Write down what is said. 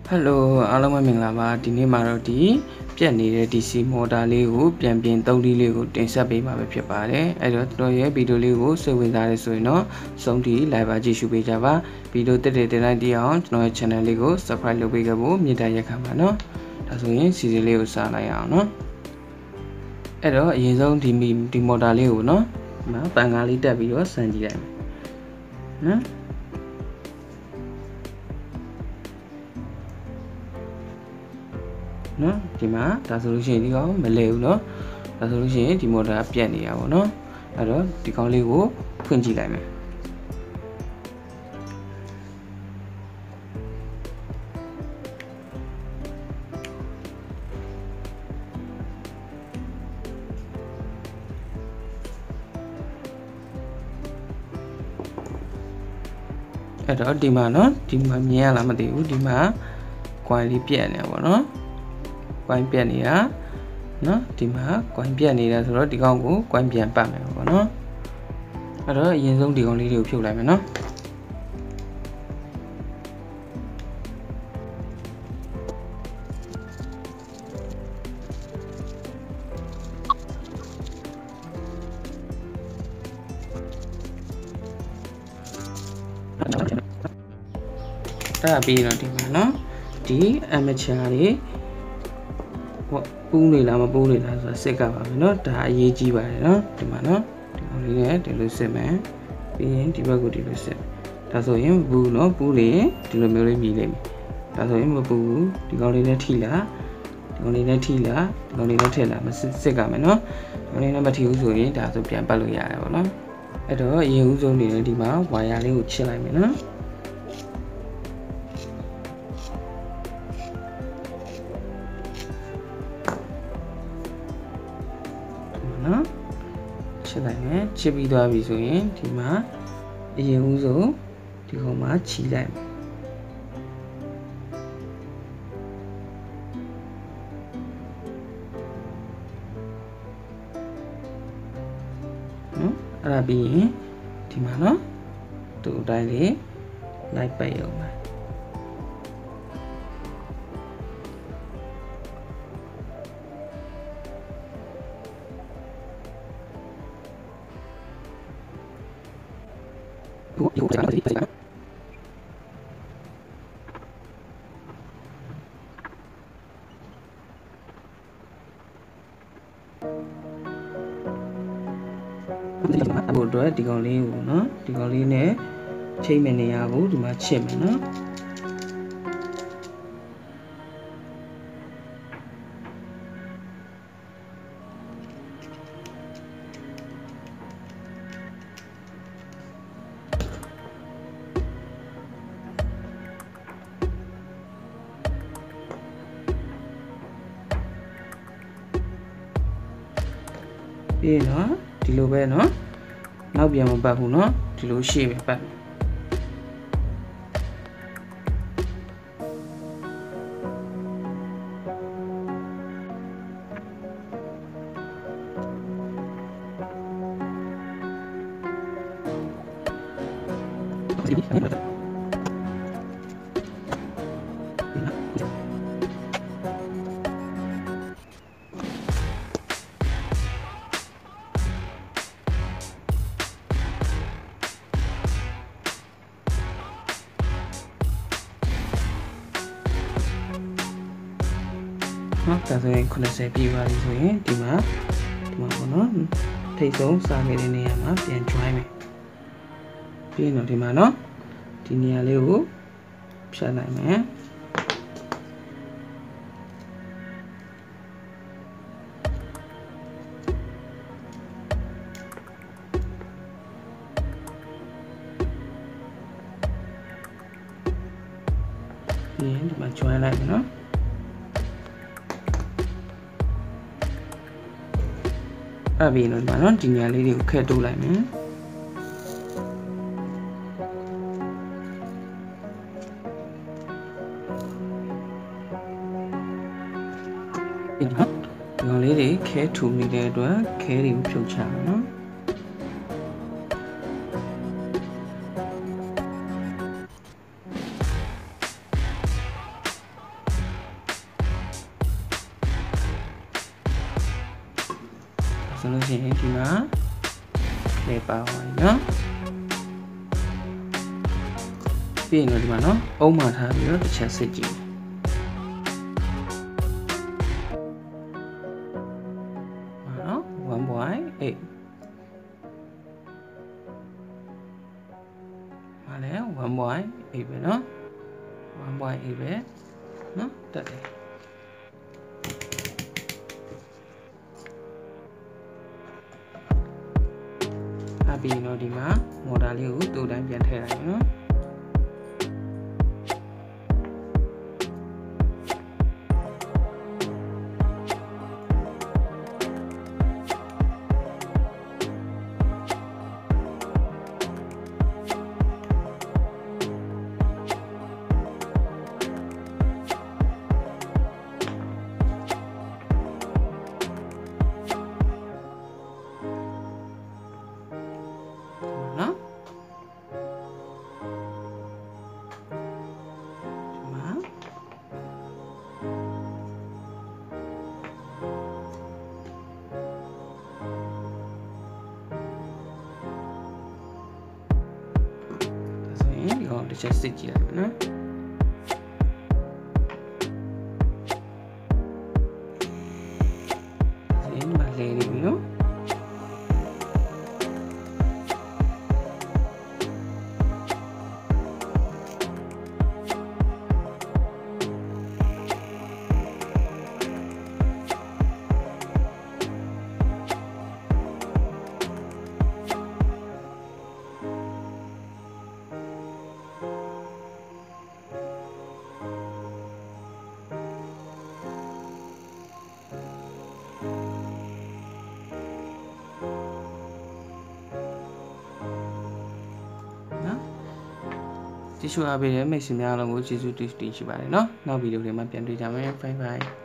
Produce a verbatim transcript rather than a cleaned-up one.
Hello အားလုံးပဲမင်္ဂလာပါဒီနေ့မှာတော့ဒီပြတ်နေတဲ့ D C မော်တာလေးကိုပြန်ပြင်သုံးနည်းလေးကိုတင်ဆက်ပေးမှာပဲဖြစ်ပါတယ်အဲ့တော့တော်ရဲ့ဗီဒီယိုလေးကိုစိတ်ဝင်စားရဆိုရင်တော့စုံတီ live ပါကြည့်ရှုပေးကြပါဗီဒီယိုတက်တဲ့တင်လိုက်တည်အောင်ကျွန်တော်ရဲ့ channel လေးကို subscribe လုပ်ပေးကြဖို့မြစ်တာရက်ခံပါနော်ဒါဆိုရင် season လေးကိုစလိုက်အောင်နော်အဲ့တော့အရင်ဆုံးဒီဒီမော်တာလေးကိုနော်ဒီမှာပန်ကားလေးတက်ပြီးတော့စမ်းကြည့်လိုက်မယ်နော်နော်ဒီမှာဒါဆိုလို့ရှိရင်ဒီကောင်မလဲဘူးเนาะဒါဆိုလို့ရှိရင်ဒီမော်တာပြတ်နေတာပေါ့เนาะအဲ့တော့ဒီကောင်လေးကိုဖွင့်ကြည့်လိုက်မယ်အဲ့တော့ဒီမှာเนาะဒီမှာမြင်ရလားမသိဘူးဒီမှာ coin လေးပြတ်နေပါတော့ coin ပြတ်နေတာเนาะဒီမှာ coin ပြတ်နေတာဆိုတော့ဒီကောင်ကို coin ပြန်ပတ်မယ်ပေါ့เนาะအဲ့တော့အရင်ဆုံးဒီကောင်လေးတွေကိုဖြုတ်လိုက်မယ်เนาะအဲ့ဒါပြီးတော့ဒီမှာเนาะဒီ amateur တွေဟောပူးနေလားမပူးနေလားဆိုတာစစ်ကပါမယ်เนาะဒါအရေးကြီးပါတယ်เนาะဒီမှာเนาะဒီကောင်လေးနဲ့ဒီလိုစစ်မယ်ပြီးရင်ဒီဘက်ကိုဒီလိုစစ်ဒါဆိုရင်မပူးเนาะပူးလေဒီလိုမျိုးလေးမြည်လိမ့်မယ်ဒါဆိုရင်မပူးဘူးဒီကောင်လေးနဲ့ထိလားဒီကောင်လေးနဲ့ထိလားဒီကောင်လေးနဲ့ထည့်လားမစစ်စစ်ကမယ်เนาะဒီကောင်လေးနဲ့မထိဘူးဆိုရင်ဒါဆိုပြန်ပတ်လို့ရတယ်ပေါ့เนาะအဲ့တော့အရင်ဦးဆုံးနေတယ်ဒီမှာဝါယာလေးကိုချစ်လိုက်မယ်เนาะနော်ချစ်လိုက်မယ်ချစ်ပြီးသွားပြီဆိုရင်ဒီမှာအရင်ဦးဆုံးဒီကောင်မှာခြီလိုက်မယ်နော်အဲ့ဒါပြီးရင်ဒီမှာနော်သူ့အတိုင်းလေးလိုက်ပတ်ရုံပါဘူးဒီကိုပြန်လာပြီပြန်လာဘို့တော့ဒီကောင်လေးကိုနော်ဒီကောင်လေးနဲ့ချိန်မဲ့နေရကိုဒီမှာချစ်မယ်နော်ပြီးရင်နော်ဒီလိုပဲနော်နောက်ပြန်မပတ်ဘူးနော်ဒီလိုရှေ့ပဲပတ်နော်ဒါဆိုရင်ခုနှစ်ဆယ်ပြည့်သွားပြီဆိုရင်ဒီမှာဒီမှာပေါ့နော်ထိတ်ဆုံးစာငယ်တဲ့နေရာမှာပြန် join မယ်ပြီးရင်တော့ဒီမှာနော်ဒီနေရာလေးကိုဖြတ်လိုက်မယ်ပြီးရင်ဒီမှာ join လိုက်မယ်နော်အဲ့ပြီးတော့ဒီမှာနော်ဒီနေရာလေးတွေကိုခက်တိုးလိုက်မယ်ဒီကောင်လေးတွေခဲထူနေတဲ့အတွက်ခဲတွေကိုဖြုတ်ချမယ်နော် ဒီဆိုလို့ရှိရင်ဒီမှာလေပါပါနော်ပြီးရင်တော့ဒီမှာနော်အုံးမှထားပြီးတော့တစ်ချက်စစ်ကြည့်မှာနော် one point eight မှာလဲ one point eight ပဲနော် one point eight ပဲနော်တက်တယ်အပြီးတော့ဒီမှာမော်တာလေးကိုတူတိုင်းပြန်ထည့်လိုက်နော်တစ်ချက်စစ်ကြည့်လိုက်မယ်နော်ဒီမှာလေနေပြီနော်ကြည့်ရှုအားပေးတဲ့မိတ်ဆွေများအားလုံးကိုကျေးဇူးတင်ရှိပါတယ်เนาะနောက်ဗီဒီယိုတွေမှာပြန်တွေ့ကြမယ် bye bye